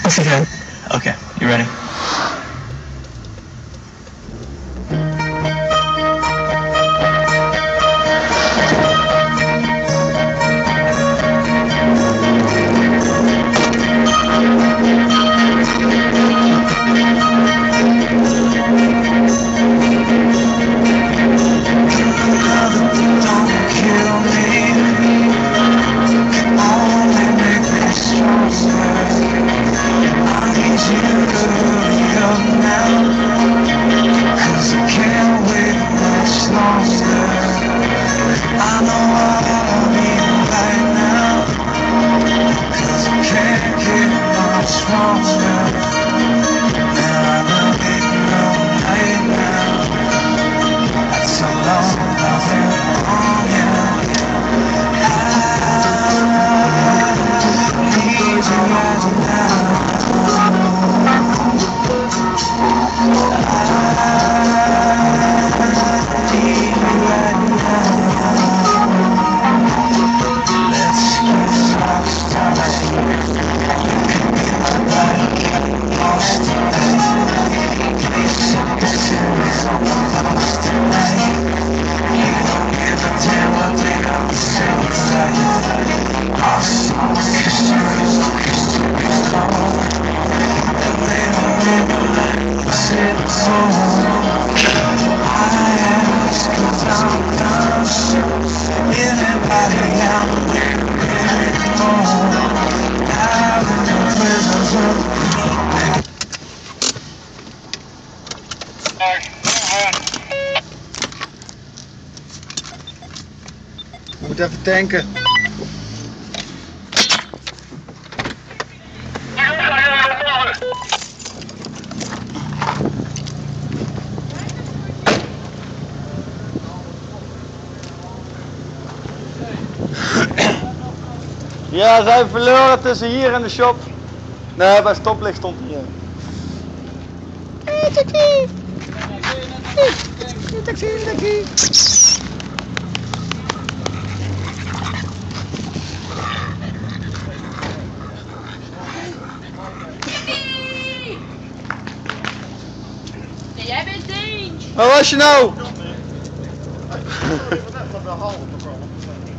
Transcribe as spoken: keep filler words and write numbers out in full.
Als je bent. Okay, you ready? Ik moet even tanken. Ja, zijn verloren tussen hier en de shop. Nee, bij stoplicht stond hij hier. Hey, taxi! Hey, taxi, taxi! Nee, jij bent Deens! Waar was je nou?